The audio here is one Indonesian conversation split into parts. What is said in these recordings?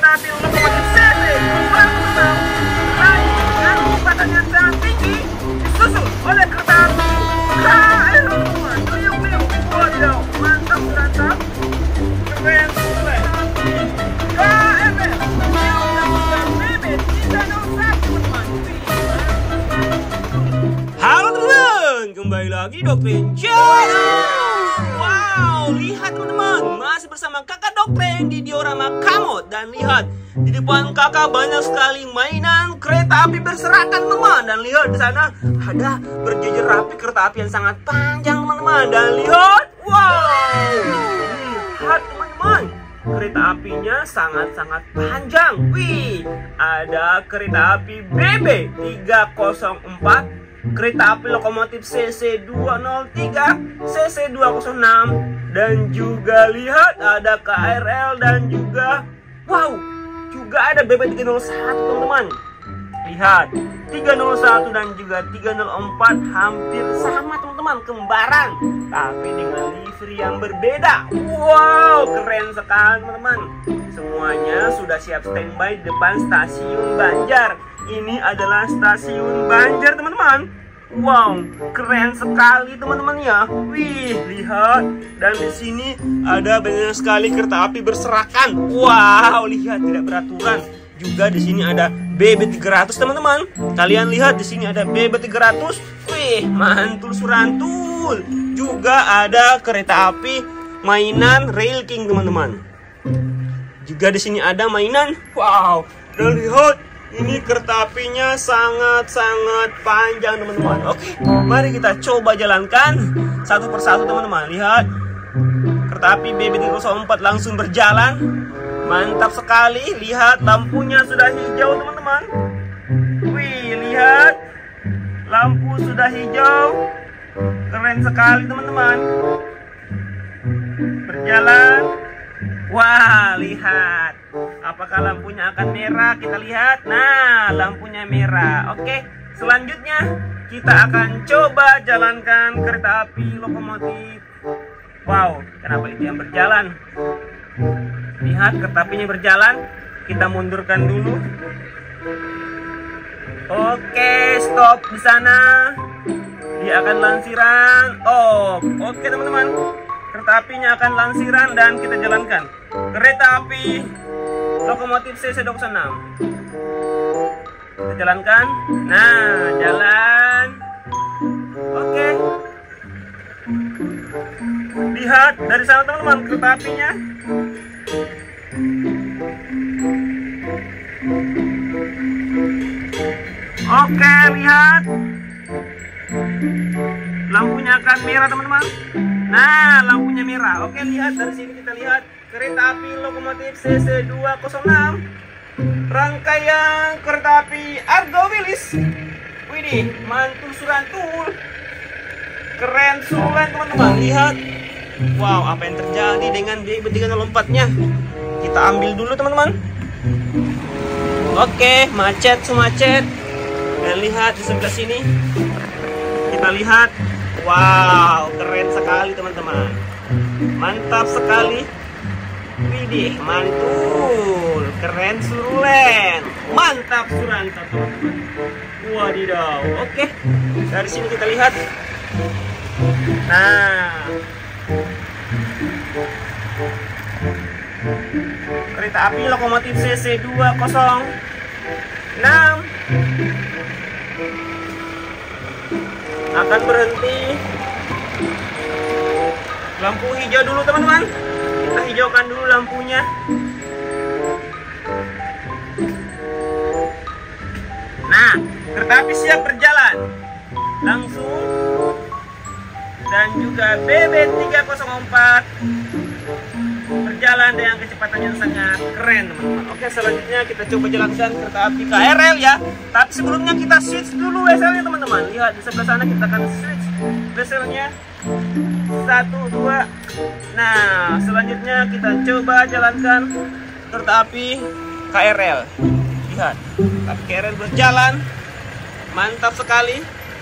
api lokomotif CC 206 naik dengan kecepatan yang sangat tinggi, disusul oleh kereta api KRL. Liuk-liuk, waduh, mantap mantap, keren keren. KRL yang mendapatkan BB 301 teman-teman. Halo teman-teman, kembali lagi Doktrin Channel. Wow, lihat teman-teman, masih bersama kakak Doktrin di diorama Kamot. Dan lihat, di depan kakak banyak sekali mainan kereta api berserakan teman-teman. Dan lihat di sana ada berjejer rapi kereta api yang sangat panjang teman-teman. Dan lihat, wow, lihat teman-teman, kereta apinya sangat-sangat panjang. Wih, ada kereta api BB 304, kereta api lokomotif CC 203, CC 206, dan juga lihat ada KRL dan juga wow, juga ada BB 301 teman-teman. Lihat, 301 dan juga 304 hampir sama teman-teman, kembaran, tapi dengan livery yang berbeda. Wow, keren sekali teman-teman. Semuanya sudah siap standby di depan stasiun Banjar. Ini adalah stasiun Banjar teman-teman. Wow, keren sekali teman-teman ya. Wih, lihat, dan di sini ada banyak sekali kereta api berserakan. Wow, lihat, tidak beraturan. Juga di sini ada BB 300 teman-teman. Kalian lihat di sini ada BB 300. Wih, mantul surantul. Juga ada kereta api mainan Rail King teman-teman. Juga di sini ada mainan. Wow, dan lihat, ini kereta apinya sangat-sangat panjang teman-teman. Oke, mari kita coba jalankan satu persatu teman-teman. Lihat, kereta api BB 304 langsung berjalan. Mantap sekali. Lihat, lampunya sudah hijau teman-teman. Wih, lihat, lampu sudah hijau. Keren sekali teman-teman. Berjalan. Wah, lihat, apakah lampunya akan merah? Kita lihat. Nah, lampunya merah. Oke, selanjutnya kita akan coba jalankan kereta api lokomotif. Wow, kenapa itu yang berjalan? Lihat, kereta apinya berjalan. Kita mundurkan dulu. Oke, stop di sana. Dia akan lansiran. Oh, oke teman-teman. Kereta apinya akan lansiran dan kita jalankan. Kereta api lokomotif CC 206. Kita jalankan. Nah, jalan. Oke. Lihat dari sana teman-teman, kereta apinya. Oke, lihat. Lampunya akan merah teman-teman. Nah, lampunya merah. Oke, lihat dari sini, kita lihat kereta api lokomotif CC 206. Rangkaian kereta api Argo Wilis. Widih, mantul surantul. Keren sulan teman-teman. Lihat. Wow, apa yang terjadi dengan BB 304-nya? Kita ambil dulu teman-teman. Oke, macet semacet. Dan lihat di sebelah sini. Kita lihat. Wow, keren sekali teman-teman. Mantap sekali. Widih, mantul. Keren sulen. Mantap surantap teman-teman. Wadidaw. Oke, dari sini kita lihat. Nah, kereta api lokomotif CC 206 akan berhenti. Lampu hijau dulu teman-teman. Kita hijaukan dulu lampunya. Nah, kereta api siap berjalan. Langsung. Dan juga BB 304 berjalan dengan kecepatan yang sangat keren teman-teman. Oke, selanjutnya kita coba jalankan kereta api KRL ya. Tapi sebelumnya kita switch dulu bezelnya teman-teman. Lihat di sebelah sana, kita akan switch bezelnya. 1, 2. Nah, selanjutnya kita coba jalankan kereta api KRL. Lihat, kereta api KRL berjalan. Mantap sekali.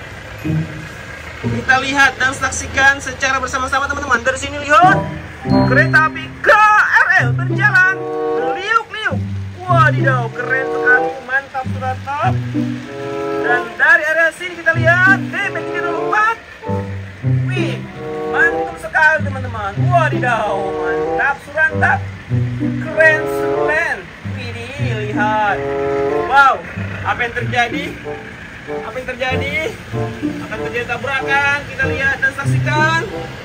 Kita lihat dan saksikan secara bersama-sama teman-teman. Dari sini lihat, kereta api KRL berjalan liuk-liuk. Wadidaw, keren sekali, mantap surantap. Dan dari area sini kita lihat DB304. Wih, mantap sekali teman-teman. Wadidaw, mantap surantap, keren sulen. Widih, lihat. Wow, apa yang terjadi? Apa yang terjadi? Akan terjadi tabrakan. Kita lihat dan saksikan.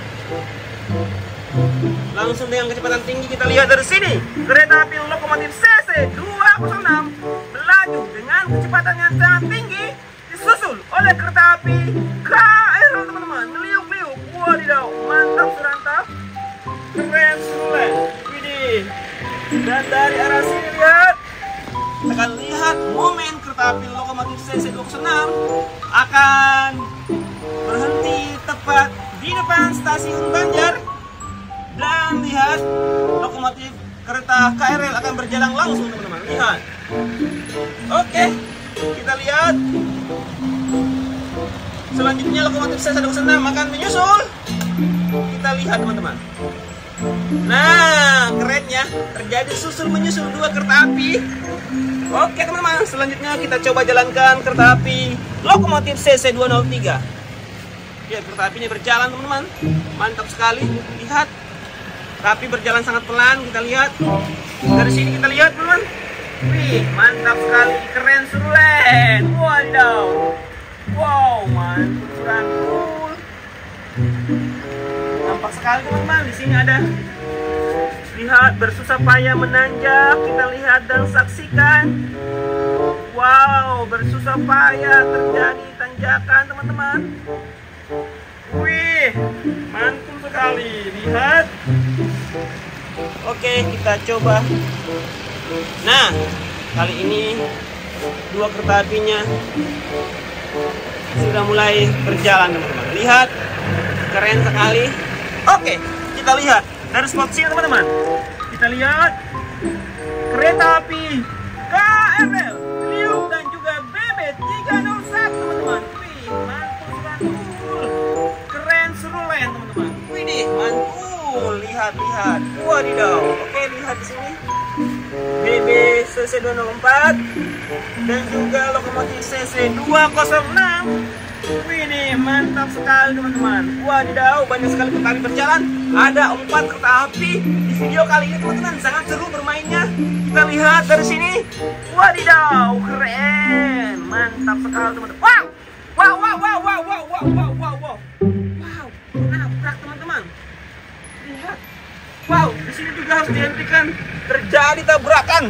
Langsung dengan kecepatan tinggi kita lihat dari sini. Kereta api lokomotif CC206 melaju dengan kecepatan yang sangat tinggi, disusul oleh kereta api KRL teman-teman. Meliuk-liuk. Wadidaw, mantap surantap, keren sulen. Widih. Dan dari arah sini lihat, kita akan lihat momen kereta api lokomotif CC206 akan berhenti tepat di depan stasiun Banjar. Dan lihat, lokomotif kereta KRL akan berjalan langsung teman-teman. Lihat. Oke, kita lihat. Selanjutnya lokomotif CC206 akan menyusul. Kita lihat teman-teman. Nah, keren ya. Terjadi susul menyusul dua kereta api. Oke teman-teman, selanjutnya kita coba jalankan kereta api lokomotif CC203. Ya, kereta apinya berjalan teman-teman. Mantap sekali. Lihat. Tapi berjalan sangat pelan, kita lihat. Dari sini kita lihat teman-teman. Wih, mantap sekali, keren sulen. Wadidaw. Wow, mantap surantul. Nampak sekali teman-teman. Di sini ada, lihat, bersusah payah menanjak. Kita lihat dan saksikan. Wow, bersusah payah terjadi tanjakan teman-teman. Wih, mantap sekali. Lihat. Oke, kita coba. Nah, kali ini dua kereta apinya sudah mulai berjalan teman-teman. Lihat, keren sekali. Oke, kita lihat dari spot sini teman-teman. Kita lihat kereta api KRL Liuk dan juga BB301 teman-teman. Wih, mantul surantul, keren surulen teman-teman. Widih, mantul. Lihat. Wadidaw. Oke, lihat di sini. BB CC204 dan juga lokomotif CC206. Widih, mantap sekali teman-teman. Wadidaw, banyak sekali kereta api berjalan. Ada 4 kereta api di video kali ini teman-teman. Sangat seru bermainnya. Kita lihat dari sini. Wadidaw, keren. Mantap sekali teman-teman. Wow, nabrak teman-teman. Lihat. Wow, di sini juga harus dihentikan. Terjadi tabrakan.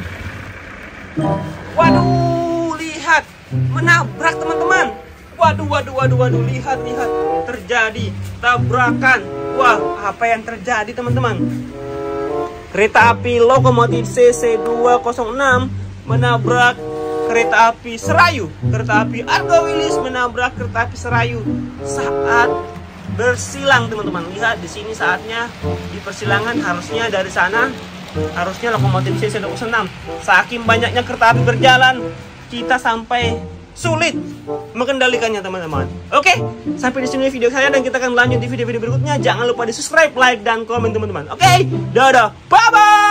Waduh, lihat, menabrak teman-teman. Waduh, lihat. Terjadi tabrakan. Wah, apa yang terjadi teman-teman? Kereta api lokomotif CC206 menabrak kereta api Serayu. Kereta api Argo Wilis menabrak kereta api Serayu saat bersilang teman-teman. Lihat di sini saatnya di persilangan, harusnya dari sana, harusnya lokomotif CC206. Saking banyaknya kereta api berjalan, kita sampai sulit mengendalikannya teman-teman. Oke, sampai di sini video saya dan kita akan lanjut di video-video berikutnya. Jangan lupa di subscribe, like, dan komen teman-teman. Oke, dadah, bye bye.